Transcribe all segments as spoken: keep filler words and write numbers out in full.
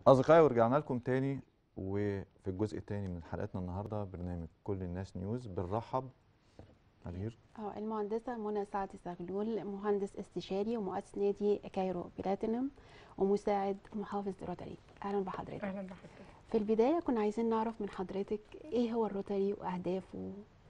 أصدقائي، ورجعنا لكم تاني، وفي الجزء التاني من حلقتنا النهارده برنامج كل الناس نيوز. بنرحب أمير. اه المهندسة منى سعد زغلول، مهندس استشاري ومؤسس نادي كايرو بلاتينوم ومساعد محافظ روتري. اهلا بحضرتك. اهلا بحضرتك. في البداية كنا عايزين نعرف من حضرتك ايه هو الروتري واهدافه.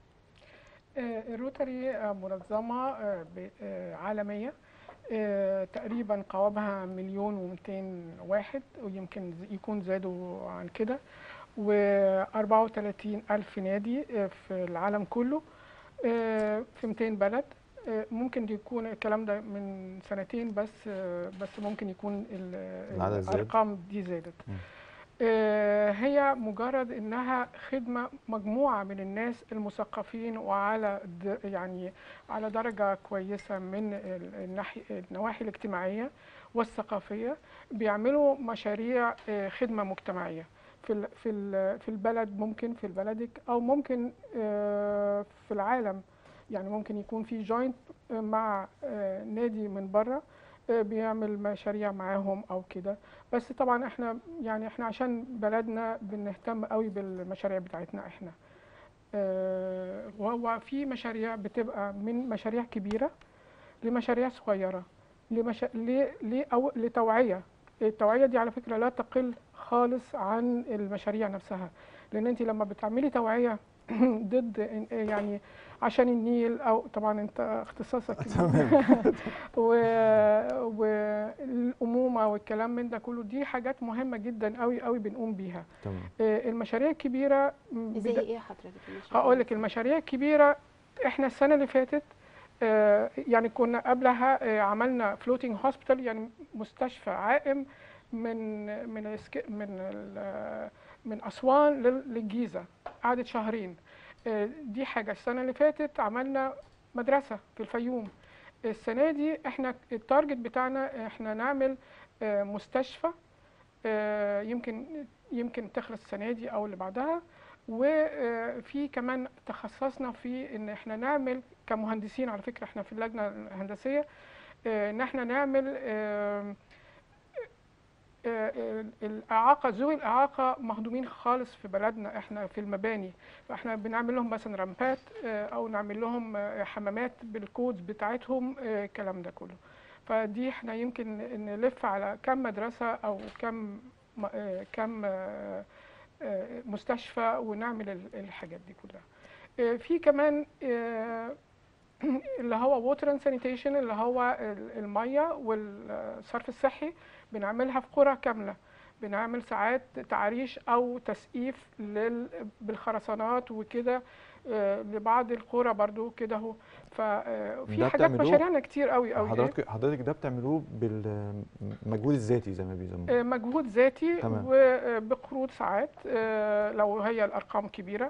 آه، الروتري آه، منظمة آه، ب- آه، عالمية. آه، تقريبا قوامها مليون ومئتين واحد، ويمكن ز- يكون زادوا عن كده، وأربعة وثلاثين ألف نادي آه، في العالم كله، آه، في مئتين بلد. آه، ممكن يكون الكلام ده من سنتين بس، آه، بس ممكن يكون ال- العدد زاد. الأرقام دي زادت. مم. آه، هي مجرد انها خدمه مجموعه من الناس المثقفين وعلى د- يعني على درجه كويسه من ال- الناحيه النواحي الاجتماعيه والثقافيه، بيعملوا مشاريع آه، خدمه مجتمعيه في ال- في ال- في البلد، ممكن في بلدك او ممكن آه، في العالم. يعني ممكن يكون في جوينت مع آه، نادي من بره، آه، بيعمل مشاريع معاهم او كده. بس طبعا احنا يعني احنا عشان بلدنا بنهتم قوي بالمشاريع بتاعتنا احنا. آه، وهو في مشاريع بتبقى من مشاريع كبيرة لمشاريع صغيرة، لمشا... ل... ل... أو لتوعية. التوعية دي على فكرة لا تقل خالص عن المشاريع نفسها، لأن أنت لما بتعملي توعية ضد يعني عشان النيل، أو طبعا أنت اختصاصك تمام. و- والأمومة والكلام من ده كله، دي حاجات مهمة جدا قوي قوي بنقوم بيها. تمام. آه، المشاريع الكبيرة زي بد... ايه حضرتك المشاريع هقول لك مثلا؟ المشاريع الكبيرة. احنا السنة اللي فاتت آه، يعني كنا قبلها آه، عملنا فلوتينج هوسبيتال، يعني مستشفى عائم من من الاسك- من ال- من أسوان لل- للجيزة، قعدت شهرين. آه، دي حاجة. السنة اللي فاتت عملنا مدرسة في الفيوم. السنة دي احنا التارجت بتاعنا احنا نعمل آه، مستشفى، آه، يمكن يمكن تخلص السنة دي أو اللي بعدها. وفي كمان تخصصنا في ان احنا نعمل كمهندسين، على فكرة احنا في اللجنة الهندسية، آه، ان احنا نعمل آه، آه، الإعاقة، ذوي الإعاقة مهضومين خالص في بلدنا احنا في المباني. فاحنا بنعمل لهم مثلا رامبات، آه، او نعمل لهم آه، حمامات بالكودز بتاعتهم، آه، الكلام ده كله. فدي احنا يمكن نلف على كم مدرسة او كم م- آه، كم آه، آه، مستشفى، ونعمل ال- الحاجات دي كلها. آه، في كمان آه، اللي هو ووتر اند سانيتيشن، اللي هو ال- الميه والصرف الصحي، بنعملها في قرى كامله. بنعمل ساعات تعريش او تسقيف لل... بالخرسانات وكده، آه، لبعض القرى برضو كده اهو. ففي ده حاجات بتعملوه مشاريعنا كتير قوي قوي. ايه، حضرتك حضرتك ده بتعملوه بالمجهود الذاتي زي ما بيسموه؟ آه، مجهود ذاتي تمام. وبقروض ساعات، آه، لو هي الارقام كبيره،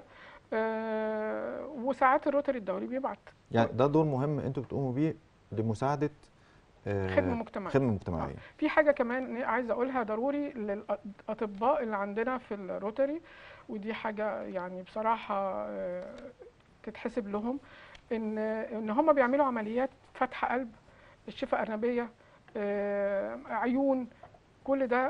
آه، وساعات الروتري الدولي بيبعت يعني ده دور مهم انتوا بتقوموا بيه لمساعدة خدمه آه، مجتمعيه. خدمة اه، مجتمعية. في حاجه كمان عايزه اقولها ضروري للاطباء اللي عندنا في الروتري، ودي حاجه يعني بصراحه آه، تتحسب لهم، ان ان هم بيعملوا عمليات فتح قلب، الشفاء ارنبيه، آه، عيون، كل ده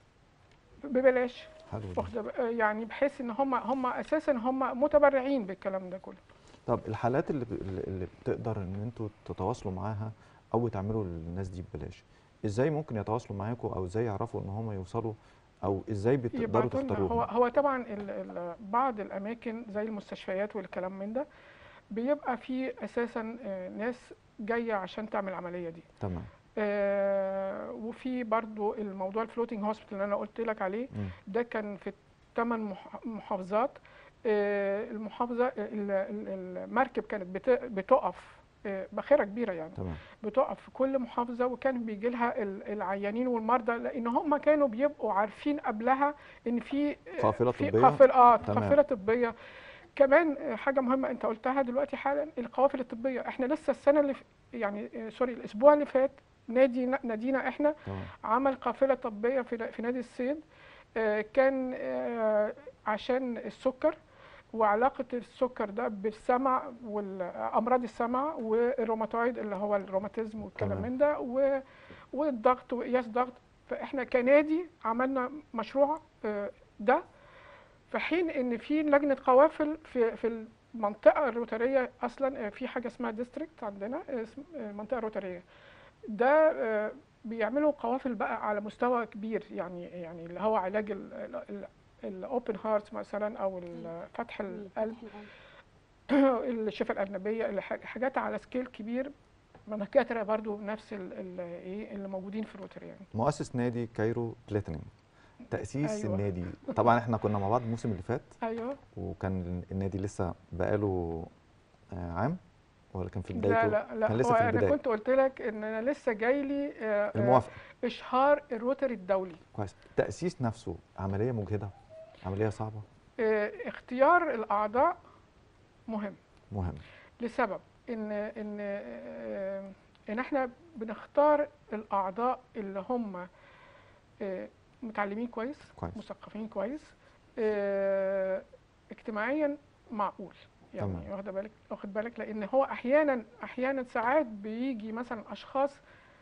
ببلاش. حلو ده. واخده ب- يعني بحيث ان هم هم اساسا هم متبرعين بالكلام ده كله. طب الحالات اللي ب- اللي بتقدر ان انتوا تتواصلوا معاها او تعملوا للناس دي ببلاش، ازاي ممكن يتواصلوا معاكم، او ازاي يعرفوا ان هم يوصلوا، او ازاي بتقدروا يبعتوا لنا. هو تختاروهم؟ هو طبعا ال ال بعض الاماكن زي المستشفيات والكلام من ده بيبقى في اساسا آه، ناس جايه عشان تعمل العمليه دي. تمام. آه، وفي برضو الموضوع الفلوتينج هوسبيتال اللي انا قلت لك عليه، مم. ده كان في ثمان محافظات. آه، المحافظه ال- ال- المركب كانت بت- بتقف، آه، باخره كبيره يعني، تمام. بتقف في كل محافظه، وكان بيجي لها ال- العيانين والمرضى، لان هم كانوا بيبقوا عارفين قبلها ان في قافلة في طبية. قافله اه تمام. قافله طبيه. كمان حاجه مهمه انت قلتها دلوقتي حالا، القوافل الطبيه. احنا لسه السنه اللي ف... يعني آه، سوري، الاسبوع اللي فات نادي نادينا احنا تمام. عمل قافله طبيه في في نادي الصيد. آه، كان آه، عشان السكر، وعلاقة السكر ده بالسمع والأمراض السمع والروماتويد اللي هو الروماتيزم والكلام تمام. من ده، و- والضغط وقياس ضغط. فاحنا كنادي عملنا مشروع آه، ده، في حين ان في لجنه قوافل في في المنطقه الروتاريه اصلا. آه، في حاجه اسمها ديستريكت عندنا، آه، اسم آه، منطقه روتاريه. ده آه، بيعملوا قوافل بقى على مستوى كبير، يعني يعني اللي هو علاج الاوبن هارت مثلا، او ال- فتح القلب، الشفاء الأجنبية، اللي ح- حاجات على سكيل كبير، من دكاترة برضو نفس ال- ال- ايه اللي موجودين في الروتري يعني. مؤسس نادي كايرو بلاتينيوم، تأسيس ايوه النادي. طبعا احنا كنا مع بعض الموسم اللي فات، ايوه. وكان النادي لسه بقاله آه، عام ولا كان في لا بدايته؟ لا لا، كان هو لسه في انا البداية. كنت قلت لك ان انا لسه جاي لي آه، آه، الموافقة. اشهار الروتري الدولي. كويس. تأسيس نفسه عملية مجهدة، عملية صعبة؟ آه، اختيار الاعضاء مهم، مهم. لسبب ان ان آه، ان احنا بنختار الاعضاء اللي هم آه، متعلمين كويس، كويس. مثقفين كويس، آه، اجتماعيا معقول. يعني تمام. واخد بالك واخد بالك لان هو احيانا احيانا ساعات بيجي مثلا اشخاص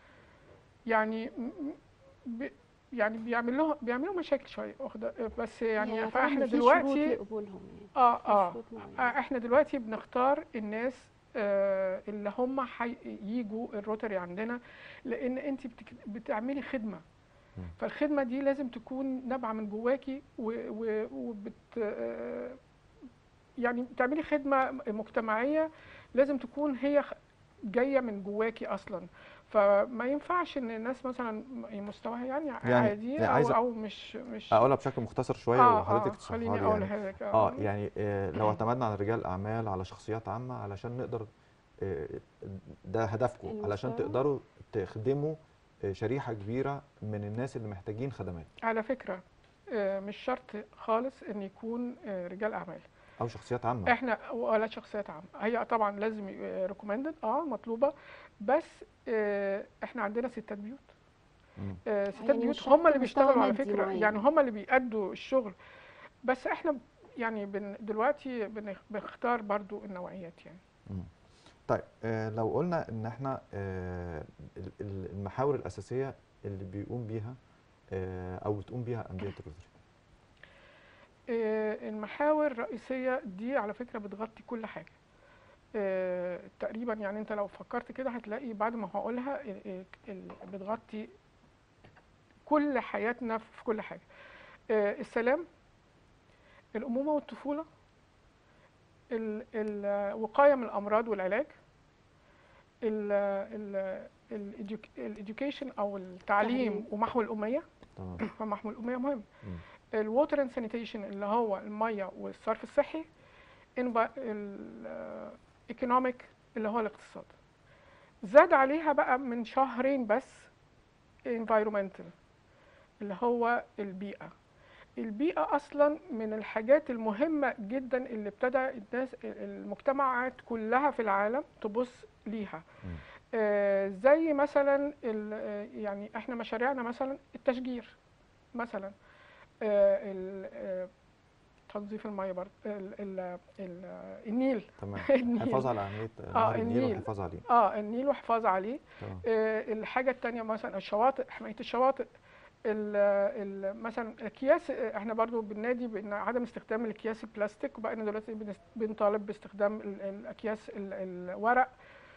يعني م- م- يعني بيعمل لهم بيعملوا مشاكل شويه، واخد بس يعني يعني يعتبر فاحنا ان في شروط دلوقتي لقبولهم يعني. اه في اه شروط معينه. آه، احنا دلوقتي بنختار الناس آه اللي هم هيجوا الروتري عندنا، لان انت بتك- بتعملي خدمه، مم. فالخدمه دي لازم تكون نابعه من جواكي و- و- وبت آه، يعني بتعملي خدمه مجتمعيه، لازم تكون هي خ- جايه من جواكي اصلا. فما ينفعش ان الناس مثلا مستواها يعني يعني عادي يعني او عايز او مش مش اقولها بشكل مختصر شوية اه وحضرتك اه تشرحها خليني لي. يعني اقولها لك. اه اه يعني آه لو اعتمدنا على رجال اعمال، على شخصيات عامة، علشان نقدر آه ده هدفكم، علشان المستوى. تقدروا تخدموا آه شريحة كبيرة من الناس اللي محتاجين خدمات، على فكره آه، مش شرط خالص ان يكون آه، رجال اعمال. او شخصيات عامة. احنا ولا شخصيات عامه، هي طبعا لازم ريكومندد اه مطلوبه، بس آه، احنا عندنا ستات بيوت. مم. آه، ستات يعني مش بيوت هم شرط اللي مستوى بيشتغلوا على مادي فكره، معين. يعني هم اللي بيأدوا الشغل، بس احنا يعني بن دلوقتي بنخ- بنختار برضو النوعيات يعني. مم. طيب آه لو قلنا ان احنا آه ال- ال- المحاور الاساسيه اللي بيقوم بيها آه او بتقوم بيها انديه الروتري. آه، المحاور الرئيسيه دي على فكره بتغطي كل حاجه آه، تقريبا. يعني انت لو فكرت كده هتلاقي بعد ما هقولها ال- ال- ال- بتغطي كل حياتنا في كل حاجه. آه، السلام، الامومه والطفوله، ال- الوقايه من الامراض والعلاج، الاديوكيشن او التعليم تعليم. ومحو الاميه. تمام. فمحو الاميه مهم. مم. الووتر اند سانيتيشن اللي هو الميه والصرف الصحي. الايكونوميك اللي هو الاقتصاد. زاد عليها بقى من شهرين بس environmental اللي هو البيئة. البيئة أصلا من الحاجات المهمة جدا اللي ابتدى الناس المجتمعات كلها في العالم تبص ليها. مم. آه زي مثلا ال- آه، يعني احنا مشاريعنا مثلا التشجير مثلا، آه ال- آه، تنظيف المية برضه، ال- ال- ال- النيل. تمام. النيل حفاظ على اهميه اه نهر النيل النيل والحفاظ عليه. اه النيل والحفاظ عليه. تمام. آه الحاجة التانية مثلا الشواطئ، حماية الشواطئ. ال ال مثلا الاكياس، احنا برضو بالنادي بان عدم استخدام الاكياس البلاستيك، وبقينا دلوقتي بنست- بنطالب باستخدام ال- الاكياس ال- الورق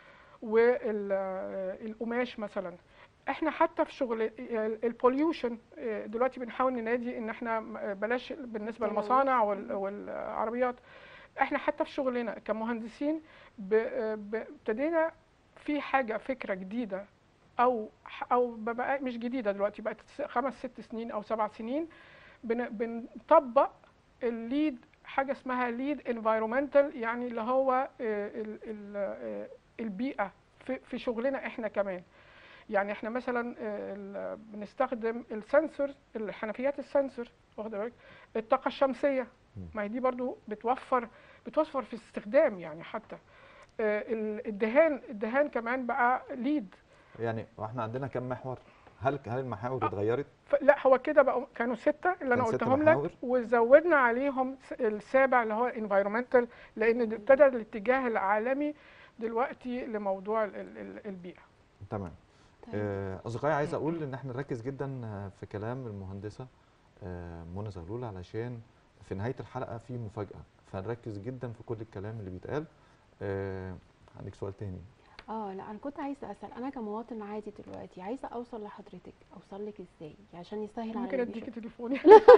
والقماش مثلا. احنا حتى في شغل البوليوشن دلوقتي بنحاول ننادي ان احنا بلاش بالنسبه تلوث. للمصانع وال- والعربيات. احنا حتى في شغلنا كمهندسين ب- ب- ابتدينا في حاجه فكره جديده، او او بقى مش جديده دلوقتي، بقت س- خمس ست سنين او سبع سنين بن- بنطبق الليد، حاجه اسمها ليد انفايرومنتال، يعني اللي هو آه، ال- ال- آه، البيئه في في شغلنا احنا كمان. يعني احنا مثلا آه، ال- بنستخدم السنسور، الحنفيات السنسور، واخد بالك، الطاقه الشمسيه، مم. ما هي دي برضو بتوفر بتوفر في الاستخدام يعني. حتى آه، ال- الدهان الدهان كمان بقى ليد. يعني واحنا عندنا كم محور؟ هل هل المحاور اتغيرت؟ ف- لا هو كده بقوا كانوا ستة اللي انا كان ست قلتهم محاور. لك، وزودنا عليهم س- السابع اللي هو environmental، لان ده ابتدى الاتجاه العالمي دلوقتي لموضوع ال- ال- ال- البيئة. تمام. طيب. آه، اصدقائي، عايز اقول ان احنا نركز جدا آه، في كلام المهندسه آه، منى زغلول، علشان في نهايه الحلقه في مفاجاه، فنركز جدا في كل الكلام اللي بيتقال. آه، عندك سؤال تاني؟ اه لا، انا كنت عايزه اسال، انا كمواطن عادي دلوقتي عايزه اوصل لحضرتك، اوصل لك ازاي عشان يسهل على ممكن اللي اديكي بيشوف؟ تليفوني.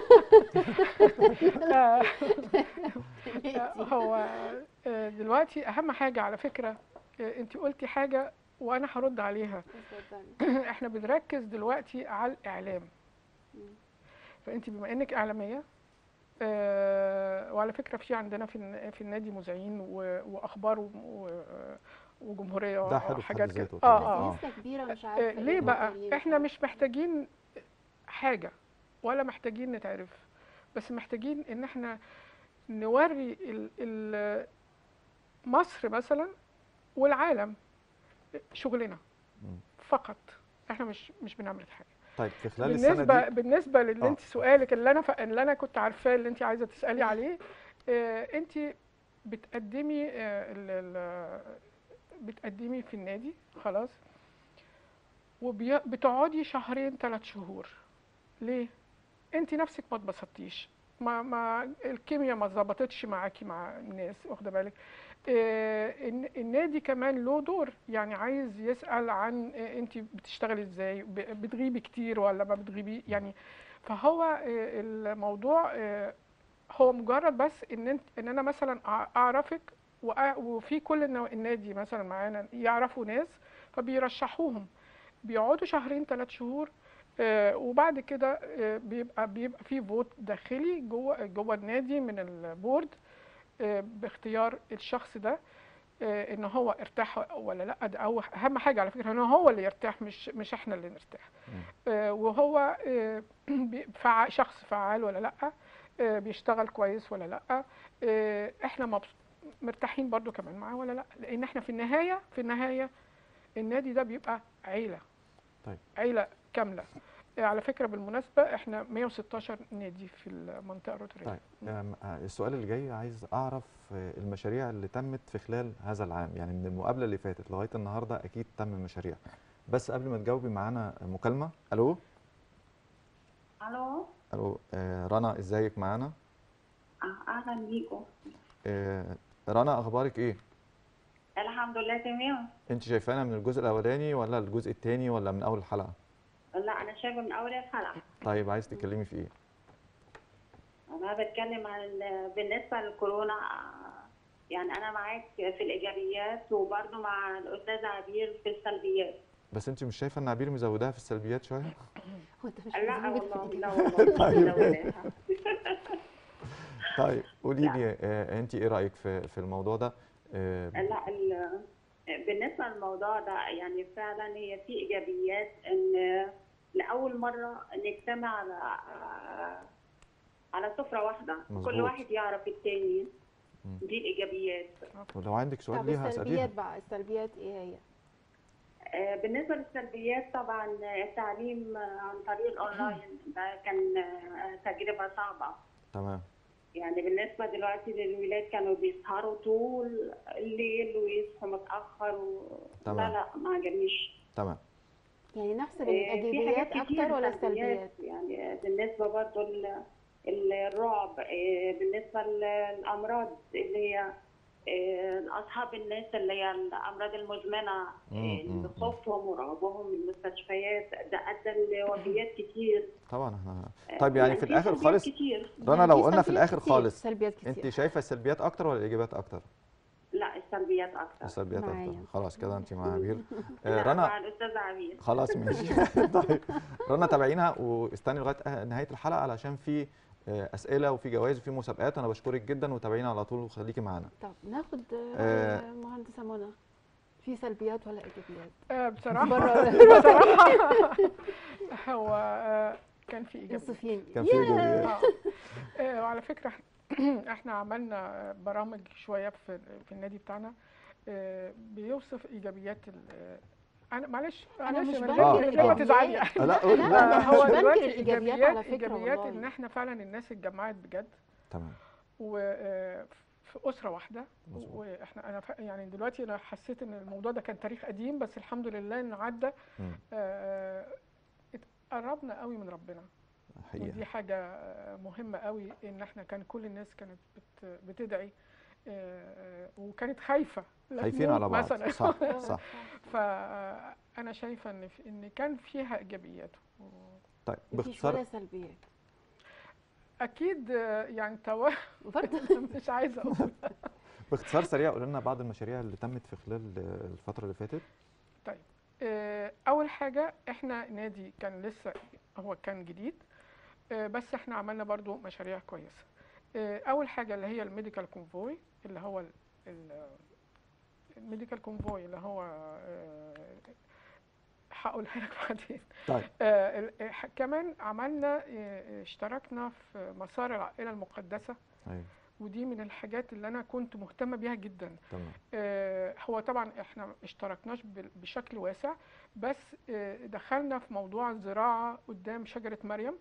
آه، هو آه، دلوقتي اهم حاجه على فكره، انت قلتي حاجه وانا هرد عليها. اتفضلي. احنا بنركز دلوقتي على الاعلام، مم. فانت بما انك اعلاميه، آه، وعلى فكره في عندنا في الن- في النادي مذيعين و- واخبار و- و- وجمهوريه ده حلو في حد وحاجات كده. ذاته اه طبعا. بس اه اه نسبه كبيره مش آه، عارفه ليه ايه بقى المتابعين احنا بتاعهم. مش محتاجين حاجه ولا محتاجين نتعرف، بس محتاجين ان احنا نوري ال- ال- مصر مثلا والعالم شغلنا مم. فقط. احنا مش مش بنعمل حاجه. طيب في خلال السنه بالنسبه دي. بالنسبه للي اه انت سؤالك اللي انا ف... اللي انا كنت عارفاه اللي انت عايزه تسالي عليه، اه انت بتقدمي اه ال... ال... بتقدمي في النادي خلاص، وبتقعدي شهرين ثلاث شهور. ليه؟ انت نفسك ما اتبسطتيش، ما ما الكيمياء ما ظبطتش معاكي مع الناس، واخده بالك؟ آه، الن- النادي كمان له دور، يعني عايز يسأل عن آه، انت بتشتغلي ازاي، ب- بتغيبي كتير ولا ما بتغيبي يعني. فهو آه، الموضوع آه، هو مجرد بس ان انت ان انا مثلا أع- اعرفك، وأ- وفي كل النوا- النادي مثلا معانا يعرفوا ناس فبيرشحوهم، بيقعدوا شهرين ثلاث شهور. آه، وبعد كده آه، بيبقى بيبقى في فوت داخلي جوه جوه النادي من البورد، آه، باختيار الشخص ده، آه، ان هو ارتاح ولا لا. ده أو اهم حاجه على فكره ان هو اللي يرتاح، مش مش احنا اللي نرتاح. مم. آه، وهو آه، بي- فع- شخص فعال ولا لا، آه، بيشتغل كويس ولا لا، آه، احنا مبس- مرتاحين برضو كمان معاه ولا لا، لان احنا في النهايه في النهايه النادي ده بيبقى عيله، طيب. عيله كامله. آه، على فكره بالمناسبه احنا مية وستاشر نادي في المنطقه الروتريه. طيب آم، آه، السؤال اللي جاي، عايز اعرف آه، المشاريع اللي تمت في خلال هذا العام، يعني من المقابله اللي فاتت لغايه النهارده اكيد تم مشاريع. بس قبل ما تجاوبي معانا مكالمه. الو. الو. الو. آه، رنا، ازيك معانا؟ آه، اهلا بيكم. آه، رنا، اخبارك ايه؟ الحمد لله تمام. انت شايفانا من الجزء الاولاني ولا الجزء الثاني ولا من اول الحلقه؟ لا انا شايفه من اول الحلقه. طيب عايز تتكلمي في ايه؟ انا بتكلم عن بالنسبه للكورونا، آه، يعني انا معاك في الايجابيات وبرضه مع الاستاذه عبير في السلبيات. بس انت مش شايفه ان عبير مزوداها في السلبيات شويه؟ هو انت مش لا مزود في والله، لا الإجابة. والله طيب. مزوداها. طيب قولي لا. لي آه، انت ايه رايك في في الموضوع ده؟ آه، لا ال- بالنسبه للموضوع ده يعني فعلا هي في ايجابيات، ان لاول مره نجتمع على على سفره واحده، مظبوط. كل واحد يعرف التاني. مم. دي الايجابيات. ولو عندك سؤال طب ليها السلبيات اساليها. بقى، السلبيات ايه هي؟ آه، بالنسبه للسلبيات طبعا التعليم عن طريق الاونلاين ده كان آه، تجربه صعبه. تمام. يعني بالنسبه دلوقتي للولاد كانوا بيسهروا طول الليل ويصحوا متاخر و... لا تمام. لا ما عجبنيش. تمام. يعني نحسب آه، في الايجابيات حاجات كتير اكتر ولا سلبيات، السلبيات؟ يعني بالنسبه برضو ال- الرعب، آه، بالنسبه للامراض اللي هي آه، اصحاب الناس اللي هي الامراض المزمنه، مم، آه، مم، اللي مم. خوفهم ورعبهم من المستشفيات ده ادى لوفيات كتير. طبعا احنا. آه، طيب يعني في الاخر سلبيات خالص، كتير. رنا، يعني لو في قلنا في سلبيات الاخر كتير، خالص، سلبيات كتير. انت شايفه السلبيات اكتر ولا الايجابيات اكتر؟ لا السلبيات اكتر. السلبيات اكتر. معايا. خلاص كده انت مع عبير. آه، لا رنا، مع الاستاذه عبير. خلاص ماشي. طيب رنا، تابعينا واستني لغايه آه، نهايه الحلقه علشان في آه، اسئله وفي جوائز وفي مسابقات. انا بشكرك جدا وتابعينا على طول وخليكي معانا. طب ناخد آه. رأي مهندسة منى، في سلبيات ولا ايجابيات؟ آه، بصراحه بره بصراحه هو آه، كان في ايجابيات. نصفين. كان في ياه. ايجابيات. اه آه، وعلى فكره احنا عملنا برامج شويه في في النادي بتاعنا، آه، بيوصف ايجابيات ال- انا معلش أنا معلش مش من بنكر غير من غير ما تزعلي الإيجابيات. يعني. لا قول- لا، لا أنا هو مش بنكر دلوقتي الإيجابيات على فكرة ايجابيات والله. ان احنا فعلا الناس اتجمعت بجد، تمام. وفي في اسره واحده. مظبوط. واحنا انا ف- يعني دلوقتي انا حسيت ان الموضوع ده كان تاريخ قديم، بس الحمد لله انه عدى. مم. آه، قربنا قوي من ربنا، ودي حقيقة. حاجه آه، مهمه قوي، ان احنا كان كل الناس كانت بت- بتدعي، آه، وكانت خايفه لا خايفين تموت على بعض. مثلا. صح آه، صح. فانا شايفه ان في- ان كان فيها ايجابيات. طيب مفيش ولا باختصار، سلبيات اكيد آه، يعني تو... برضه. مش عايزه اقول. باختصار سريع قول لنا بعض المشاريع اللي تمت في خلال آه، الفترة اللي فاتت. طيب، آه، اول حاجه احنا نادي كان لسه هو كان جديد، آه، بس احنا عملنا برضو مشاريع كويسه. آه، اول حاجه اللي هي الميديكال كونفوي، اللي هو ال- ال- الميديكال كونفوي اللي هو آه، هقولها لك بعدين. طيب. آه، ال- آه، كمان عملنا آه، آه، اشتركنا في مسار العائله المقدسه، ايوه ودي من الحاجات اللي انا كنت مهتمه بيها جدا. تمام. آه، هو طبعا احنا ما اشتركناش بال- بشكل واسع، بس آه، دخلنا في موضوع الزراعه قدام شجره مريم.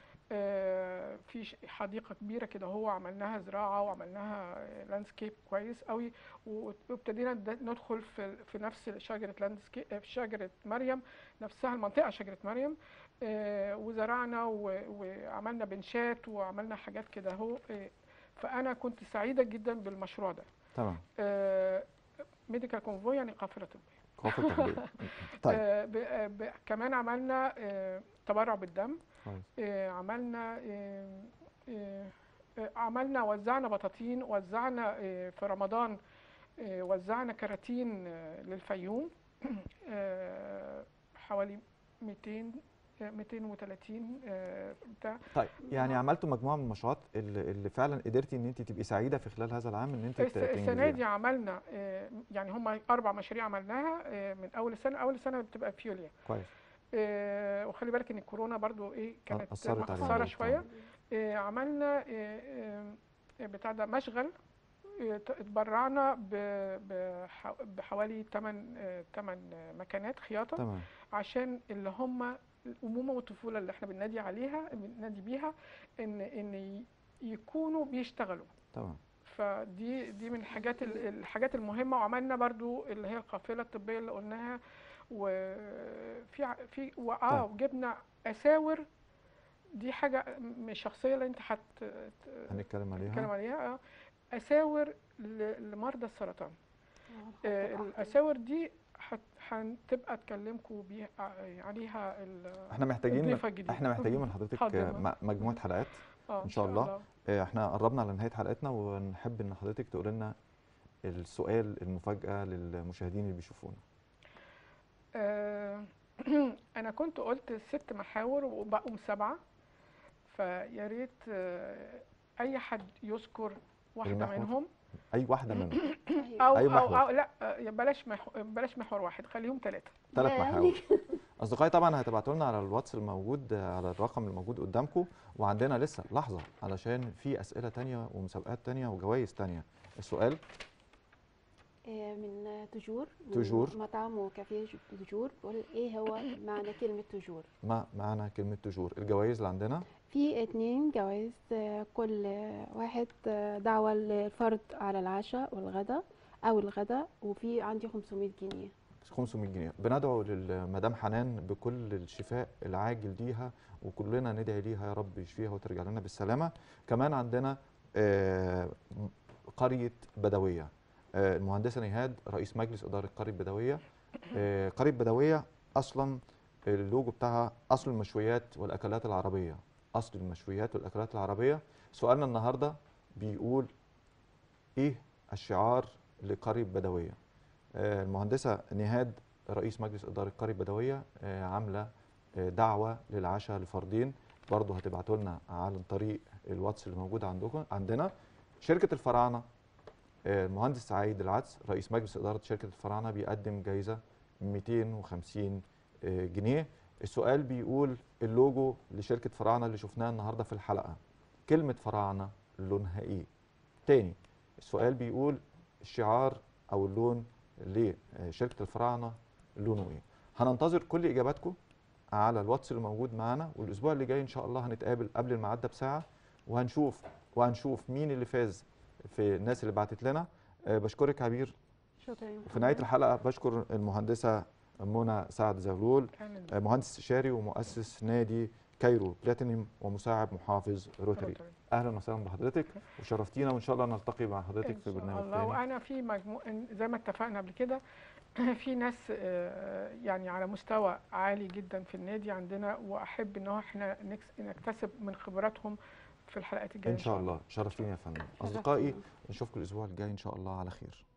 آه، في ش- حديقه كبيره كده، هو عملناها زراعه وعملناها لاندسكيب كويس قوي، وابتدينا ند- ندخل في في نفس شجره لاندسكيب، في شجره مريم نفسها، المنطقه شجره مريم. آه، وزرعنا و- وعملنا بنشات وعملنا حاجات كده اهو. آه، فانا كنت سعيده جدا بالمشروع ده. تمام. ميديكال كونفوي يعني قافله طبيه. قافلة طبية. طيب آه، ب- آه، ب- كمان عملنا آه، تبرع بالدم. كويس. آه، عملنا آه، آه، آه، عملنا وزعنا بطاطين، وزعنا آه، في رمضان آه، وزعنا كراتين آه، للفيوم. آه، حوالي مئتين آه، مئتين وثلاثين آه، بتاع. طيب يعني عملتوا مجموعة من المشروعات اللي, اللي فعلا قدرتي ان انت تبقي سعيدة في خلال هذا العام ان انت الس- السنه تنجزيها. دي عملنا آه، يعني هم اربع مشاريع عملناها آه، من اول السنه. اول السنه بتبقى فيوليا، كويس. آه، وخلي بالك ان الكورونا برضو ايه كانت أثرت علينا مأثرة طبعاً. شويه. آه، عملنا آه، آه، بتاع ده مشغل، آه، ت- اتبرعنا ب- بح- بحوالي ثمانية ثمانية مكانات خياطه، تمام. عشان اللي هم الامومه والطفوله اللي احنا بننادي عليها بننادي بيها ان ان ي- يكونوا بيشتغلوا. تمام. فدي دي من الحاجات ال- الحاجات المهمه. وعملنا برضو اللي هي القافله الطبيه اللي قلناها، وفي ع- في واه طيب. وجبنا اساور. دي حاجه مش شخصيه اللي انت هت هنتكلم هتتكلم عليها. عليها. اه اساور ل- لمرضى السرطان. آه، الاساور دي هت- هتبقى تكلمكم بيها عليها ال- احنا محتاجين من الضيفه الجديده. احنا محتاجين من حضرتك حاضر. م- مجموعة حلقات اه ان شاء الله. آه، احنا قربنا على نهاية حلقتنا ونحب ان حضرتك تقول لنا السؤال المفاجأة للمشاهدين اللي بيشوفونا. آه، انا كنت قلت ست محاور وبقوا سبعه، فيا ريت آه، اي حد يذكر واحده المحور. منهم، اي واحدة منهم. او أي او محور. او لا آه، بلاش محور بلاش محور واحد، خليهم ثلاثه. ثلاث يعني محاور. اصدقائي طبعا هتبعتوا لنا على الواتس الموجود على الرقم الموجود قدامكم، وعندنا لسه لحظه علشان في اسئله تانية ومسابقات تانية وجوائز تانية. السؤال آه، من توجور، من توجور. مطعم وكافيه توجور، بيقول ايه هو معنى كلمة توجور؟ ما معنى كلمه تجور؟ الجوائز اللي عندنا في اتنين جوائز، آه، كل واحد آه، دعوة للفرد على العشاء والغداء او الغداء، وفي عندي خمسمائة جنيه. خمسمائة جنيه. بندعو للمدام حنان بكل الشفاء العاجل ليها، وكلنا ندعي ليها يا رب يشفيها وترجع لنا بالسلامه. كمان عندنا آه، قريه بدويه، آه، المهندسه نهاد رئيس مجلس اداره قريه بدويه. آه، قريه بدويه اصلا اللوجو بتاعها اصل المشويات والاكلات العربيه، اصل المشويات والاكلات العربيه. سؤالنا النهارده بيقول ايه الشعار لقريه بدويه؟ آه، المهندسه نهاد رئيس مجلس اداره قريه بدويه آه، عامله آه، دعوه للعشاء لفردين، برضه هتبعتوا لنا عن طريق الواتس اللي موجود عندكم. عندنا شركه الفراعنه، آه، المهندس سعيد العدس رئيس مجلس اداره شركه الفراعنه بيقدم جايزه مئتين وخمسين آه، جنيه. السؤال بيقول اللوجو لشركه فراعنه اللي شفناه النهارده في الحلقه، كلمه فراعنه لونها ايه؟ تاني السؤال بيقول الشعار او اللون لشركه الفراعنه لونه ايه؟ هننتظر كل اجاباتكم على الواتس اللي موجود معانا، والاسبوع اللي جاي ان شاء الله هنتقابل قبل الميعاد ده بساعه، وهنشوف وهنشوف مين اللي فاز في الناس اللي بعتت لنا. آه، بشكرك عبير. شكرا يا في نهايه الحلقه بشكر المهندسه منى سعد زغلول، آه، مهندس استشاري ومؤسس نادي كايرو بلاتينيوم ومساعد محافظ روتري. اهلا وسهلا بحضرتك وشرفتينا، وان شاء الله نلتقي مع حضرتك في برنامج الله. تاني. وانا في مجموع زي ما اتفقنا قبل كده في ناس آه، يعني على مستوى عالي جدا في النادي عندنا، واحب ان هو احنا نكس- نكتسب من خبراتهم في الحلقات الجايه ان شاء الله. شرفتيني يا فندم. شرفتينا. اصدقائي نشوفكم الاسبوع الجاي ان شاء الله على خير.